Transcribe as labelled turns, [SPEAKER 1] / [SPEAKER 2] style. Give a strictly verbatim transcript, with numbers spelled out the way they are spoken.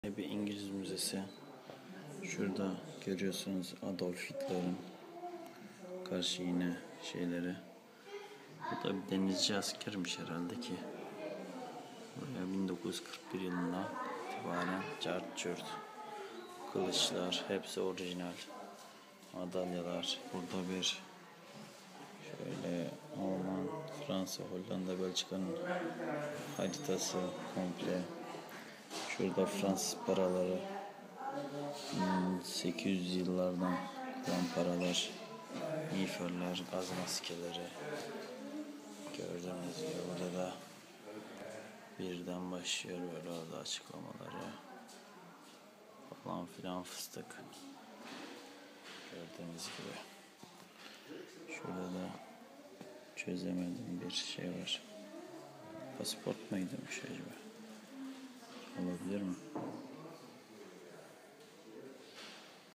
[SPEAKER 1] Bir İngiliz müzesi. Şurada görüyorsunuz Adolf Hitler'in karşı yine şeyleri. Bu da bir denizci askermiş herhalde ki. Buraya bin dokuz yüz kırk bir yılından itibaren cart curt kılıçlar hepsi orijinal. Madalyalar. Burada bir şöyle Alman, Fransa, Hollanda, Belçika'nın haritası komple. Şurada Fransız paraları, bin sekiz yüz yıllardan kalan paralar, miğferler, gaz maskeleri. Gördüğünüz gibi burada da birden başlıyor böyle orada açıklamaları falan filan fıstık. Gördüğünüz gibi. Şurada da çözemediğim bir şey var. Pasaport muydumuş acaba? Olabilir mi?